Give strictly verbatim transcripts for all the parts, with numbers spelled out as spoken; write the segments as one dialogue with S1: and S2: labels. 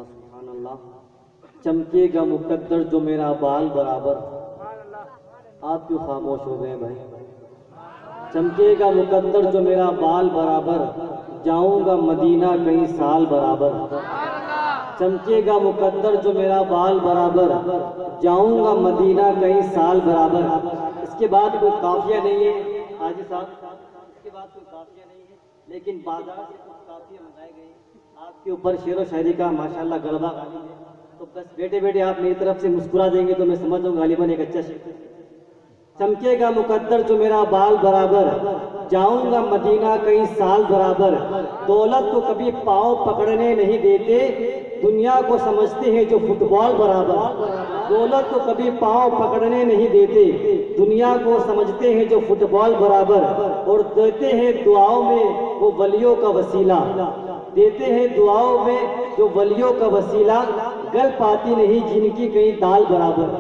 S1: अल्लाह सुभान अल्लाह। चमकेगा मुकद्दर जो मेरा बाल बराबर। आप क्यों खामोश हो गए भाई? चमकेगा मुकद्दर जो मेरा बाल बराबर, जाऊंगा मदीना कई साल बराबर। चमकेगा मुकद्दर जो मेरा बाल बराबर, जाऊंगा मदीना कई साल बराबर। इसके बाद कोई काफिया नहीं है हाजी साहब, इसके बाद कोई काफिया नहीं है, लेकिन बाजार से कुछ काफिया मंगाए गए। आपके ऊपर शेर व शायरी का माशाल्लाह गलबा गालिब है, तो बस बेटे बेटे आप मेरी तरफ से मुस्कुरा देंगे तो मैं समझ जाऊँ गालिबन एक अच्छा शेर। चमकेगा मुकद्दर जो मेरा बाल बराबर, जाऊंगा मदीना कई साल बराबर। दौलत को कभी पाँव पकड़ने नहीं देते, दुनिया को समझते हैं जो फुटबॉल बराबर। दौलत को कभी पाँव पकड़ने नहीं देते, दुनिया को समझते हैं जो फुटबॉल बराबर। और देते हैं दुआओं में वो वलियों का वसीला, देते हैं दुआओं में जो वलियों का वसीला। गल पाती नहीं जिनकी कहीं दाल बराबर,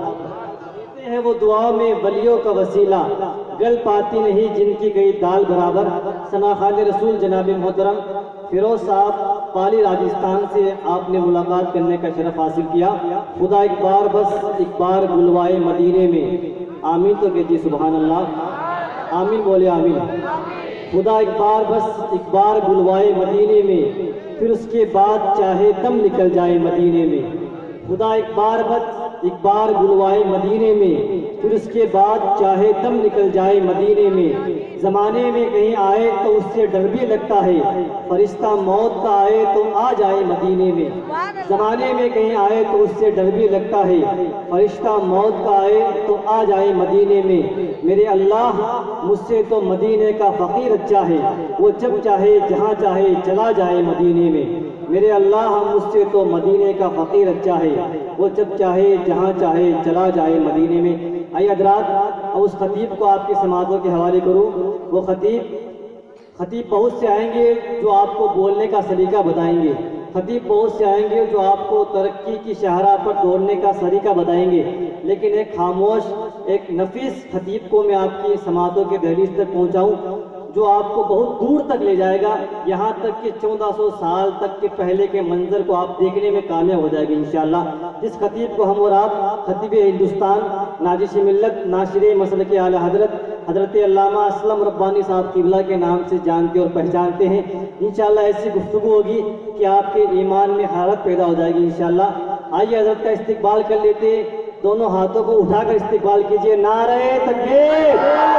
S1: है वो दुआओं में वलियों का वसीला। गल पाती नहीं जिनकी गई दाल बराबर। सना खाने रसूल जनाब मोहतरम फिरोज साहब पाली राजस्थान से आपने मुलाकात करने का शरफ हासिल किया। खुदा एक बार बस एक बार बुलवाए मदीने में। आमीन तो कहती सुभान अल्लाह, आमीन बोले आमीन। खुदा एक बार बस एक बार बुलवाए मदीने में, फिर उसके बाद चाहे दम निकल जाए मदीने में। खुदा एक बार बस एक बार बुलवाए मदीने में, फिर उसके बाद चाहे दम निकल जाए मदीने में। जमाने में कहीं आए तो उससे डर भी लगता है, फरिश्ता मौत का आए तो आ जाए मदीने में। जमाने में कहीं आए तो उससे डर भी लगता है, फरिश्ता मौत का आए तो आ जाए मदीने में। मेरे अल्लाह मुझसे तो मदीने का फ़कीर अच्छा है, वो जब चाहे जहाँ चाहे चला जाए मदीने में। मेरे अल्लाह मुझसे तो मदीने का फ़कीर अच्छा है, वो जब चाहे जहाँ चाहे चला जाए मदीने में। आइए हज़रात उस खतीब को आपके समातों के हवाले करूँ। वो खतीब खतीब बहुत से आएंगे जो आपको बोलने का सलीका बताएंगे। खतीब बहुत से आएंगे जो आपको तरक्की की शहरा पर दौड़ने का सलीका बताएंगे। लेकिन एक खामोश एक नफीस खतीब को मैं आपकी समातों के दहलीज तक पहुँचाऊँ जो आपको बहुत दूर तक ले जाएगा, यहाँ तक कि चौदह सौ साल तक के पहले के मंजर को आप देखने में कामयाब हो जाएंगे इंशाअल्लाह। जिस खतीब को हम और आप खतीब हिंदुस्तान नाजिश मिल्लत नाशिर मसल के आला हजरत हजरत अल्लामा असलम रब्बानी साहब किबला के नाम से जानते और पहचानते हैं। इंशाअल्लाह ऐसी गुफ्तगू होगी कि आपके ईमान में हालत पैदा हो जाएगी इंशाअल्लाह। आइए हजरत का इस्तिकबाल कर लेते, दोनों हाथों को उठाकर इस्तिकबाल कीजिए। नारे तकबीर,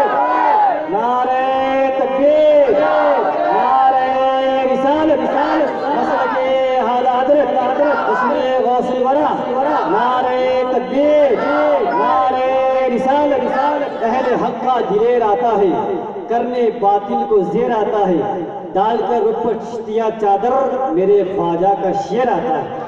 S1: नारे तकबीर, नारे रिसालत, मसलके आला हज़रत उसमें गौसुल वरा। नारे तकबीर, नारे रिसालत। अहले हक का दिलेर आता है, करने बातिल को ज़ेर आता है। डालकर रुख पर चिश्तिया चादर मेरे ख्वाजा का शेर आता है।